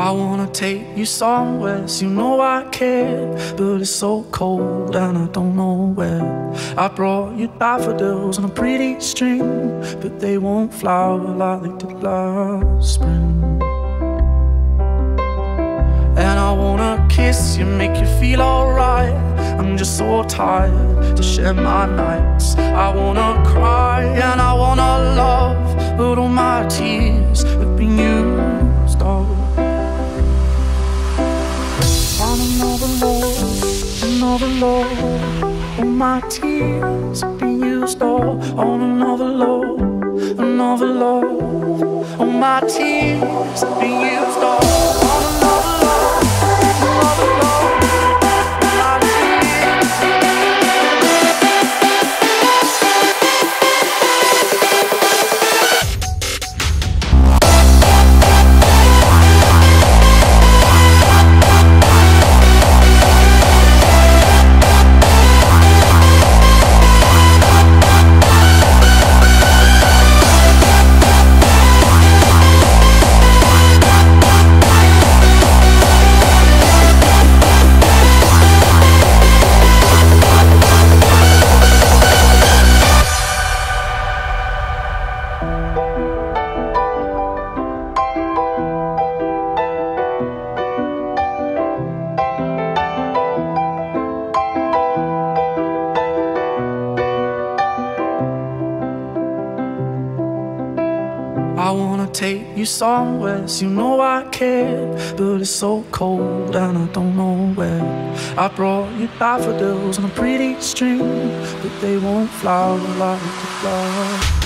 I wanna take you somewhere, so you know I care, but it's so cold and I don't know where. I brought you daffodils on a pretty string, but they won't flower like they did last spring. And I wanna kiss you, make you feel alright. I'm just so tired to share my nights. I wanna cry and I wanna love, but all my tears have been used up on another love. All my tears have been used up on another love. All my tears have been used up on another love. I wanna take you somewhere, so you know I care, but it's so cold and I don't know where. I brought you daffodils on a pretty string, but they won't flower like the flower.